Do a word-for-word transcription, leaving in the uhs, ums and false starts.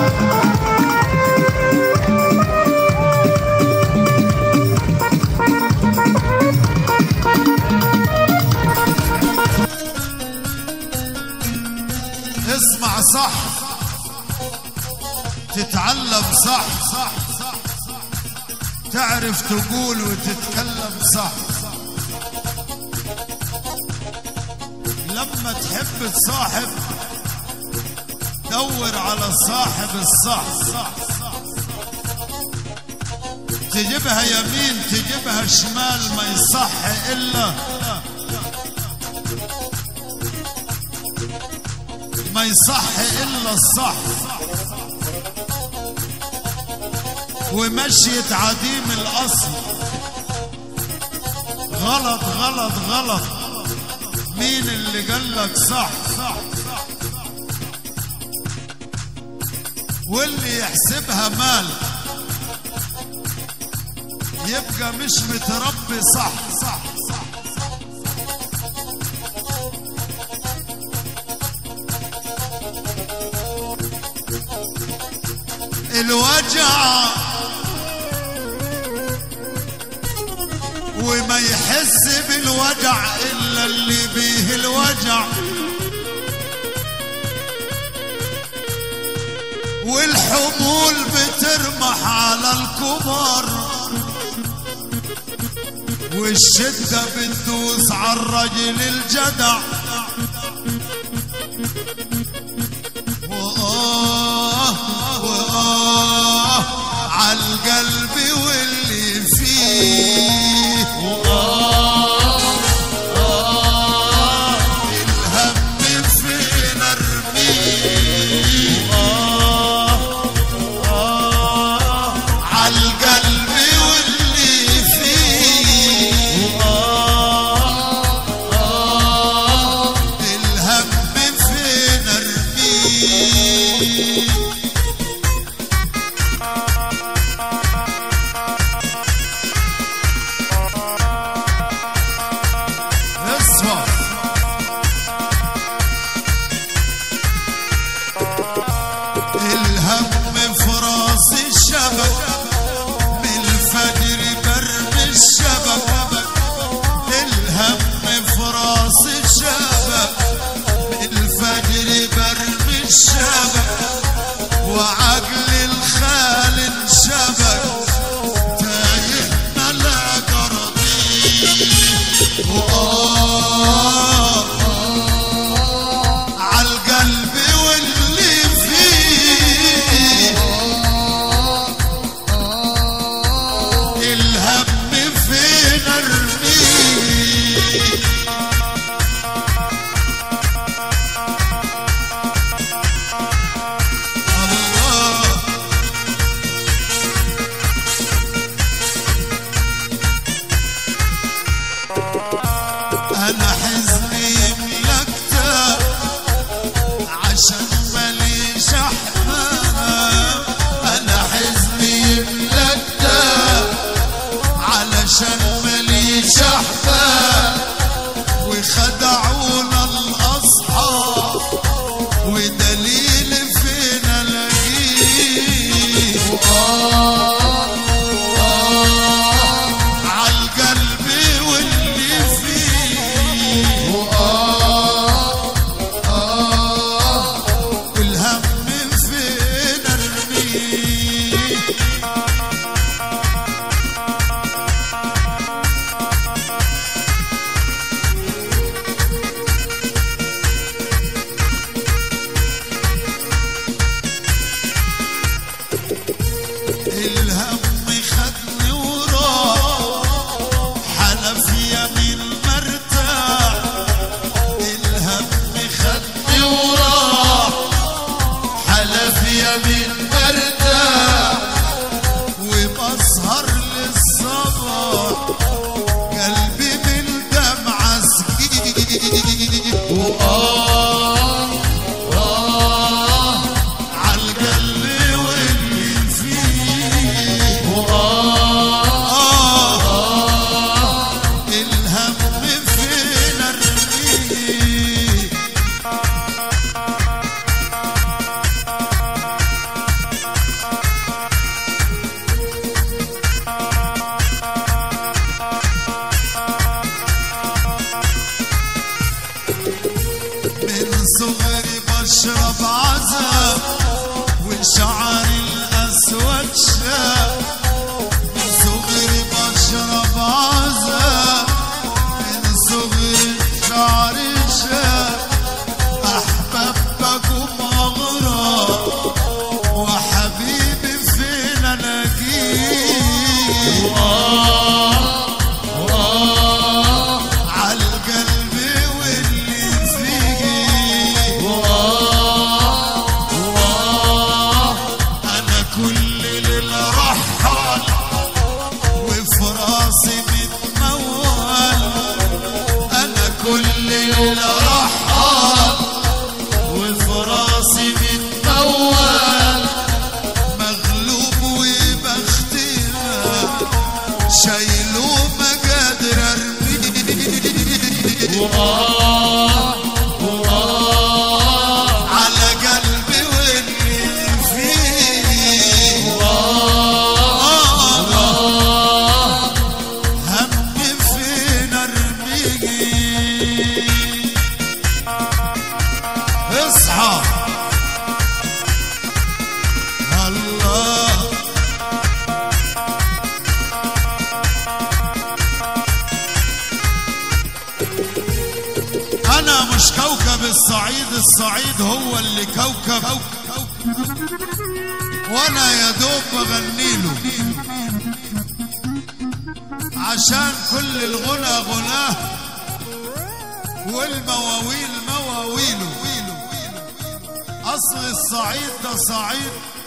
اسمع صح، تتعلم صح، تعرف تقول وتتكلم صح. لما تحب تصاحب دور على صاحب الصح، تجيبها يمين تجيبها شمال ما يصح إلا ما يصح إلا الصح. ومشيت عديم الأصل غلط غلط غلط. مين اللي قالك صح؟ واللي يحسبها مال يبقى مش متربي صح صح صح. الوجع وما يحس بالوجع إلا اللي بيه الوجع. والحمول بترمح على الكبار والشدة بتدوس على الرجل الجدع. وآه وآه عالقلب واللي فيه. وآه آه الهم فين أرميه. وآه آه عالقلب واللي فيه. وآه آه الهم فين أرميه. الهم في راس الشبك بالفجر برمي الشبك. الهم في راس الشبك بالفجر برمي الشبك. وعقل الخال انشبك تايه ملا قرضي. وآه عالقلب واللي فيه. الهم فين أرميه. الله أنا حزني ملكته عشان ماليش أحباب. أنا حزني ملكته علشان ماليش أحباب. وخدعونا الأصحاب ودليل فين ألاقيه. وآه آه عالقلب واللي فيه. وآه آه الهم فين أرميه. الهم بشرب عذاب وشعري الأسود شاب، من صغري بشرب عذاب، من صغري شعري شاب. أحبابكم أغراب وحبيبي فين ألاقيه؟ على قلبي واللي فيه همي فين ارميه؟ اصحى الله. أنا مش كوكب الصعيد، الصعيد هو اللي كوكب، وأنا يا دوب بغنيله عشان كل الغنى غناه والمواويل مواويله. أصل الصعيد ده صعيد